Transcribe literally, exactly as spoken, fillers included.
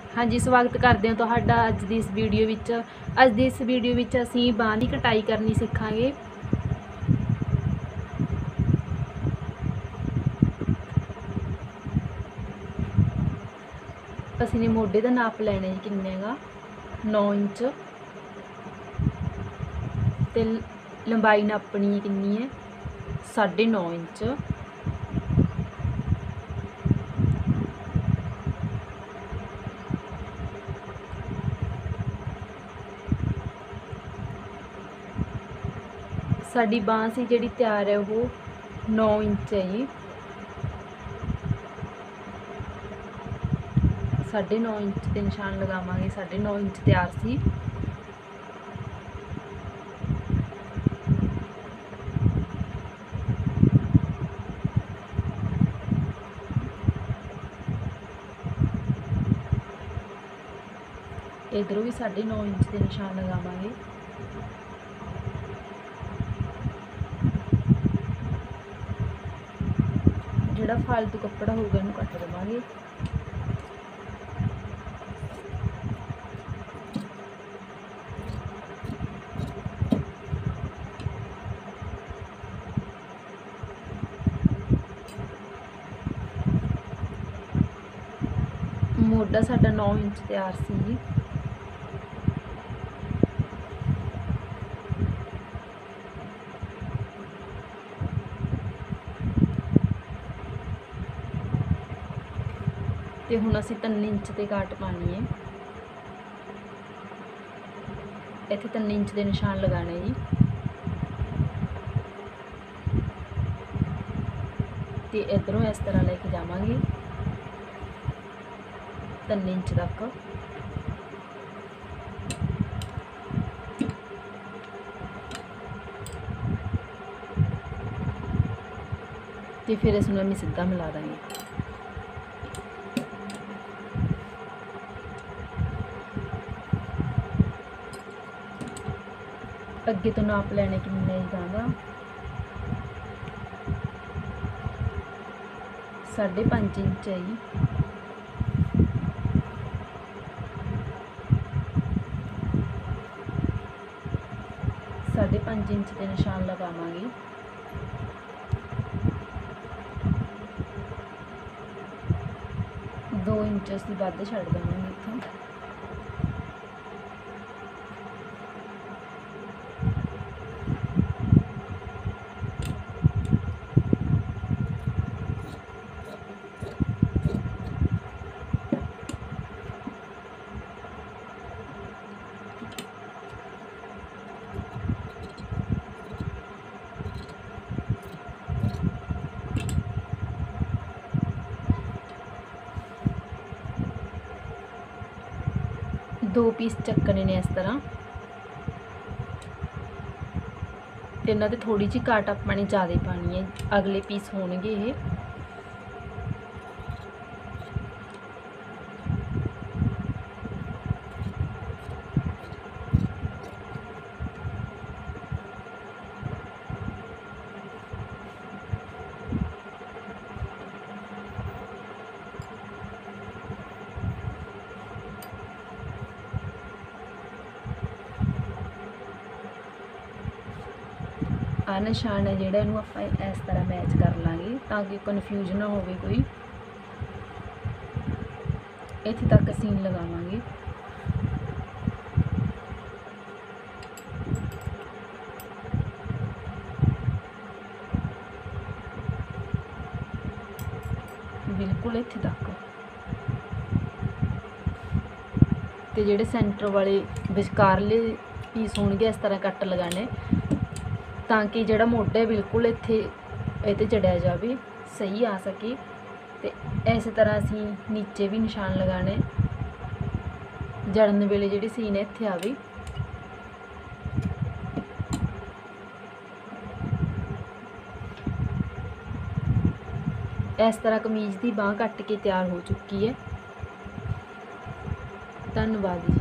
हाँ जी, स्वागत करते हैं तुहाडा अज दी इस वीडियो विच। अज दी इस वीडियो विच असीं बांह दी कटाई करनी सिखांगे। असीं ने मोढे दा नाप लैना है किन्ने गा नौ इंच ते लंबाई नापनी है किन्नी है साढ़े नौ इंच। साडी बांह सी जिहड़ी तैयार है वो नौ इंच है जी। साढ़े नौ इंच के निशान लगावांगे। साढ़े नौ इंच तैयार सी। इधरों भी साढ़े नौ इंच के निशान लगावांगे। जिहड़ा फालतू कपड़ा होगा इहनूं कट देवांगे। मोढा साडा नौ इंच तैयार सी जी। ते हुण असीं तीन इंच ते काट पानी है। इत्थे तीन इंच के निशान लगाने जी। ते इधरों इस तरह लेके जावांगे तीन इंच तक। ते फिर इसनूं असीं सीधा मिला देंगे। अगे तो नाप लैने किन्ने जाएगा साढ़े पाँच इंच है जी। साढ़े पाँच इंच के निशान लगावांगे। दो इंच असीं वध छड्ड देवांगे इत्थों। दो पीस चक्कने ने इस तरह। ते इन्हां ते थोड़ी जी काट आपां ने ज़्यादा पानी है। अगले पीस होणगे ये। आ निशान है जिहड़ा इहनूं आपां इस तरह मैच कर लांगे ताकि कन्फ्यूज ना होवे कोई। इत्थे तक सीन लगावांगे। बिल्कुल इत्थे तक। ते जिहड़े सेंटर वाले विचकारले पीस होणगे इस तरह कट लगाने ताकि जिहड़ा मोढा है बिल्कुल इत्थे इत्ते चढ़िया जाए सही आ सके। ते इस तरह असीं नीचे भी निशान लगाने जड़न वेले जिहड़ी सीन इत्थे आवे। इस तरह कमीज की बांह कट के तैयार हो चुकी है। धन्यवाद जी।